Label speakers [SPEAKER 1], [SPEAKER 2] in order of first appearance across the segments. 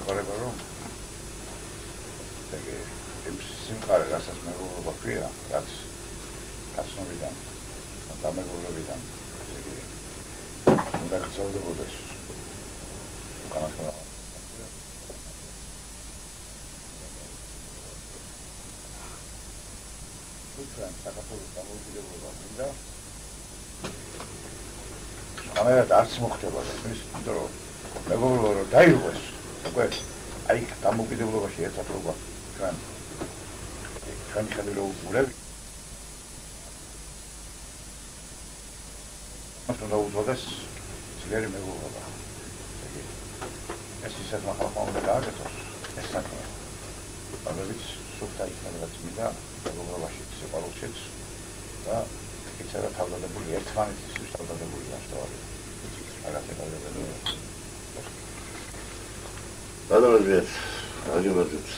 [SPEAKER 1] ეხმარება რომ ეგ იმ სიმყარე რასაც მეგობრობა ქვია, რაც კაცნობიდან, დამეგობრებიდან ეგ უნდა გრძელდებოდეს. უკანასკნელი Ukraine საქართველოს დამოუკიდებლობა მინდა. ამერად არც მოხდება ეს, იმიტომ რომ მეგობრობა რომ დაიღოს, უკვე აი დამოუკიდებლობაში ერთად რო გვაქვს ჩვენ ხელი რო უყურებ. მას უნდა უძღვდეს ძლიერი მეგობრობა. ეს ისეთ მახალხო უნდა გააკეთოს, ეს საქმე. ამერიც სუფთა იქნება წმინდა მეგობრობაში სიყვარულშიც და ეცერა თავდადებული ერთმანეთის თავდადებული ასწავლი. რაღაცა გავიგებია.
[SPEAKER 2] ბადალობიეთ, აგიმართებს.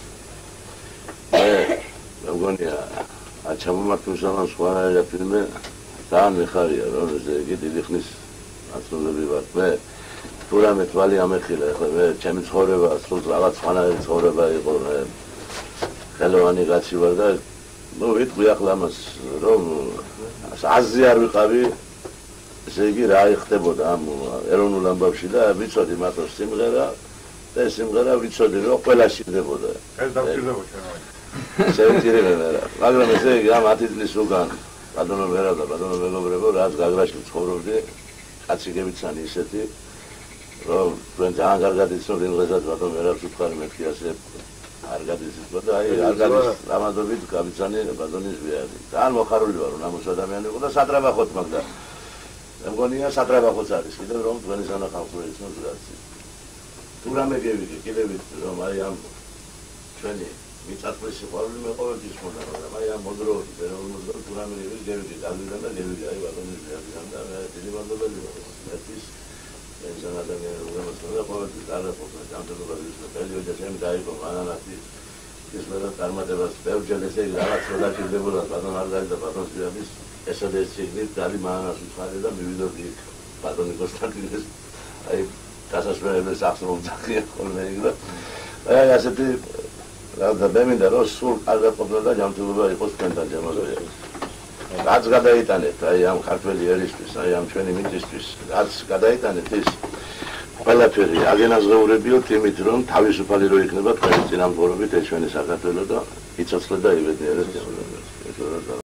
[SPEAKER 2] მე მგონია აჩამომართულსა სხვა ფილმი ძალიან მიხარია რომ ეს დიდი ხნის აცნობები ვარ. მე თუ რამე თვალი ამეხილა, ახლა მე ჩემი ცხოვრება სულ რაღაც სხვანაირი ცხოვრება იყო. ხელოვანი კაცი ვარ და ვიტყვი ახლა ამას რომ აზრი არ ვიყავი ესე იგი რა იხდებოდა ამ ეროვნულ ამბავში და ვიცოდი მათოს სიმღერა და ეს სიმღერა ვიცოდი რომ ყველა შირდებოდა.
[SPEAKER 1] ეს დავჭირდება ჩვენ.
[SPEAKER 2] შევჭირებენ რა. მაგრამ ესე იგი ამ 10 წლის უკან ბატონო ვერა და ბატონო მეგობრებო რაც გაგრაში ცხოვრობდი კაცი გებიცანი ისეთი რომ თქვენ ძალიან კარგად იცნობთ იმ დღესაც ბატონო ვერას უთხარი მეთქი ასე არ გადისწოდა და აი არ გადის ამადობით გაბიცანი ბატონის ვიარი. ძალიან მოხარული ვარ რომ ამოს ადამიანი იყო და სატრაბახოთ მაგდა. მე მგონია სატრაბახოც არის კიდევ რომ თქვენი სანახავრო იცნობს რაცი. თუ რამე გევიგე კიდევ რომ აი ამ ჩვენი მიწათმის სიყვარული მე ყოველთვის მქონდა მაგრამ აი ამ მოდროობის ეროვნულ თუ რამე გევიგე გაგიდან და გევიგე აი ბატონის ვიარიდან და დიდი მადლობელი ვარ. ერთის ეს ადამიანი რომელსაც ყოველთვის დააწყობენ ჯანმრთელობას და პერიოდში ამ დაიყო ანანასი ის მერე წარმატებას ბევრჯერ ესე რაღაც როდაჭირდებოდა ბატონ არ გაიგდა ბატონს ვიარის ესადაც შეგნით დალი მანას უცხარე და მივიდოდი ბატონი კონსტანტინეს აი დასასვენებელს ახსოვს ძახია ხოლმე იქ და აი ასეთი და მე მინდა რომ სულ კარგად ყოფნა და ჯანმრთელობა იყოს თქვენთან ჯანმრთელი. რაც გადაიტანეთ აი ამ ქართველი ერისთვის, აი ამ ჩვენი მიწისთვის, რაც გადაიტანეთ ის ყველაფერი აგენაზღეურებიოთ იმით, რომ თავისუფალი რო იქნება თქვენი წინამძღოლობით ეს ჩვენი საქართველო და იცოცხლე და იბედნიერება.